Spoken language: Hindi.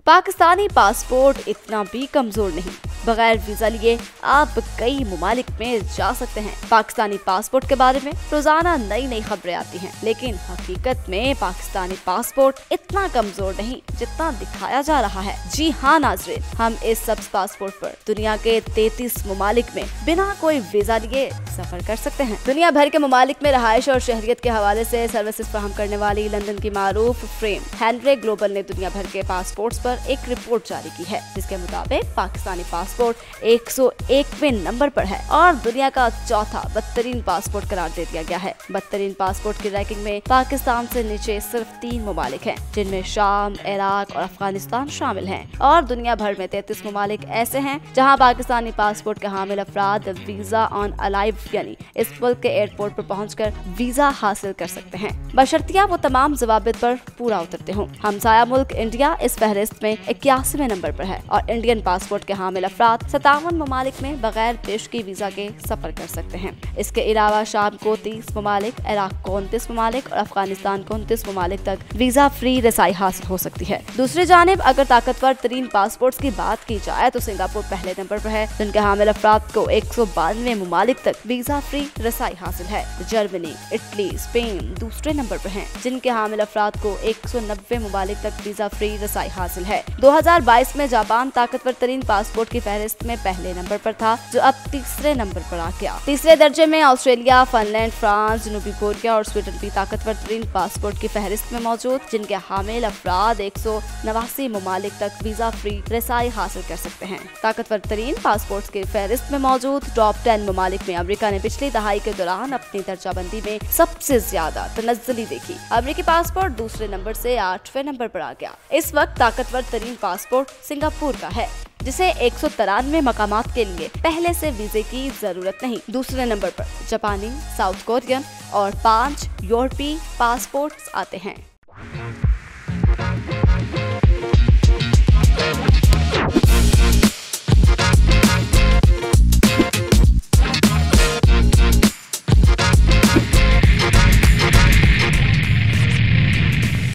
पाकिस्तानी पासपोर्ट इतना भी कमजोर नहीं। बगैर वीजा लिए आप कई ममालिक में जा सकते हैं। पाकिस्तानी पासपोर्ट के बारे में रोजाना नई नई खबरें आती हैं, लेकिन हकीकत में पाकिस्तानी पासपोर्ट इतना कमजोर नहीं जितना दिखाया जा रहा है। जी हाँ नाज़रीन, हम इस सब्ज पासपोर्ट पर दुनिया के 33 ममालिक में बिना कोई वीजा लिए सफर कर सकते हैं। दुनिया भर के ममालिक में रहायश और शहरियत के हवाले से सर्विसेज फराहम करने वाली लंदन की मारूफ फ्रेम हेनरी ग्लोबल ने दुनिया भर के पासपोर्ट्स पर एक रिपोर्ट जारी की है, जिसके मुताबिक पाकिस्तानी पासपोर्ट 101वें नंबर पर है और दुनिया का चौथा बदतरीन पासपोर्ट करार दे दिया गया है। बदतरीन पासपोर्ट की रैंकिंग में पाकिस्तान से नीचे सिर्फ 3 ममालिक हैं, जिनमें शाम, इराक और अफगानिस्तान शामिल हैं। और दुनिया भर में 33 ममालिक ऐसे हैं जहां पाकिस्तानी पासपोर्ट के हामिल अफराद वीजा ऑन अलाइव यानी इस मुल्क के एयरपोर्ट पर पहुंचकर वीजा हासिल कर सकते हैं, बशर्तिया वो तमाम जवाबित पर पूरा उतरते हों। हमसाया मुल्क इंडिया इस फहरिस्त में 81वें नंबर पर है और इंडियन पासपोर्ट के हामिल अफराद 57 ममालिक में बगैर पेशगी वीजा के सफर कर सकते हैं। इसके अलावा शाम को 30 ममालिक, इराक को 29 ममालिक और अफगानिस्तान को 29 ममालिक तक वीजा फ्री रसाई हासिल हो सकती है। दूसरी जानिब अगर ताकतवर तरीन पासपोर्ट की बात की जाए तो सिंगापुर पहले नंबर पर है, जिनके हामिल अफराद को 192 ममालिक तक वीजा फ्री रसाई हासिल है। जर्मनी, इटली, स्पेन दूसरे नंबर पर हैं, जिनके हामिल अफराद को 190 ममालिक तक वीजा फ्री रसाई हासिल है। 2022 में जापान ताकतवर तरीन पासपोर्ट की फहरिस्त में पहले नंबर पर था, जो अब तीसरे नंबर पर आ गया। तीसरे दर्जे में ऑस्ट्रेलिया, फिनलैंड, फ्रांस, जनूबी कोरिया और स्वीडन भी ताकतवर तरीन पासपोर्ट की फहरिस्त में मौजूद, जिनके हामिल अफराद 189 ममालिक तक वीजा फ्री रसाई हासिल कर सकते हैं। ताकतवर तरीन पासपोर्ट की फहरिस्त में मौजूद टॉप 10 ममालिक में अमेरिका ने पिछली दहाई के दौरान अपनी दर्जाबंदी में सबसे ज्यादा तनज़्ज़ुली देखी। अमेरिकी पासपोर्ट दूसरे नंबर से 8वें नंबर पर आ गया। इस वक्त ताकतवर तरीन पासपोर्ट सिंगापुर का है, जिसे 193 मकामात के लिए पहले से वीजे की जरूरत नहीं। दूसरे नंबर पर जापानी, साउथ कोरियन और 5 यूरोपीय पासपोर्ट्स आते हैं।